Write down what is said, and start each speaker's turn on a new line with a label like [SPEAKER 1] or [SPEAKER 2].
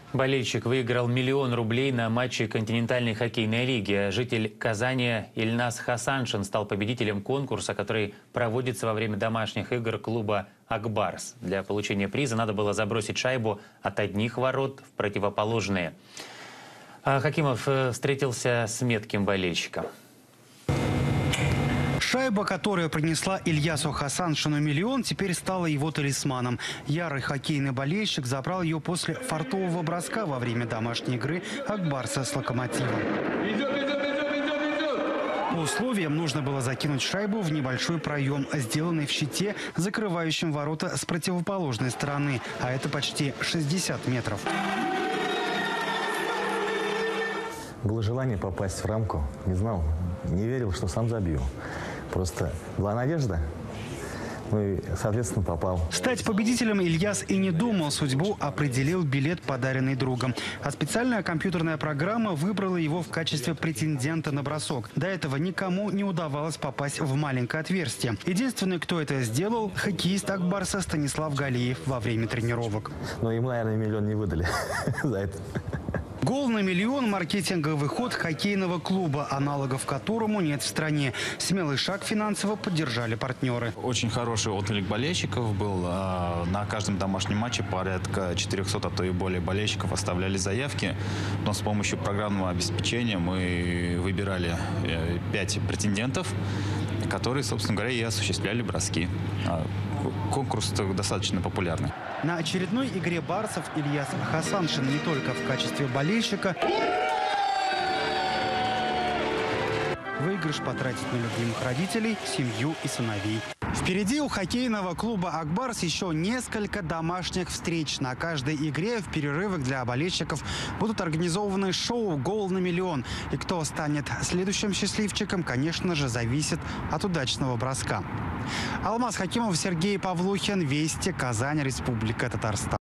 [SPEAKER 1] Болельщик выиграл 1 000 000 рублей на матче континентальной хоккейной лиги. Житель Казани Ильназ Хасаншин стал победителем конкурса, который проводится во время домашних игр клуба «Акбарс». Для получения приза надо было забросить шайбу от одних ворот в противоположные. Хакимов встретился с метким болельщиком.
[SPEAKER 2] Шайба, которая принесла Ильясу Хасаншину 1 000 000, теперь стала его талисманом. Ярый хоккейный болельщик забрал ее после фартового броска во время домашней игры «Акбарса» с «Локомотивом». По условиям нужно было закинуть шайбу в небольшой проем, сделанный в щите, закрывающем ворота с противоположной стороны, а это почти 60 метров.
[SPEAKER 3] Было желание попасть в рамку. Не знал, не верил, что сам забью. Просто была надежда. Ну и, соответственно, попал.
[SPEAKER 2] Стать победителем Ильяс и не думал. Судьбу определил билет, подаренный другом. А специальная компьютерная программа выбрала его в качестве претендента на бросок. До этого никому не удавалось попасть в маленькое отверстие. Единственный, кто это сделал, хоккеист Акбарса Станислав Галиев во время тренировок.
[SPEAKER 3] Но ему, наверное, 1 000 000 не выдали за это.
[SPEAKER 2] Гол на 1 000 000 – маркетинговый ход хоккейного клуба, аналогов которому нет в стране. Смелый шаг финансово поддержали партнеры.
[SPEAKER 4] Очень хороший отклик болельщиков был. На каждом домашнем матче порядка 400, а то и более болельщиков оставляли заявки. Но с помощью программного обеспечения мы выбирали 5 претендентов, которые, собственно говоря, и осуществляли броски. Конкурс достаточно популярный.
[SPEAKER 2] На очередной игре барсов Ильяс Хасаншин не только в качестве болельщика выигрыш потратит на любимых родителей, семью и сыновей. Впереди у хоккейного клуба «Акбарс» еще несколько домашних встреч. На каждой игре в перерывах для болельщиков будут организованы шоу «Гол на 1 000 000». И кто станет следующим счастливчиком, конечно же, зависит от удачного броска. Алмаз Хакимов, Сергей Павлухин, Вести, Казань, Республика Татарстан.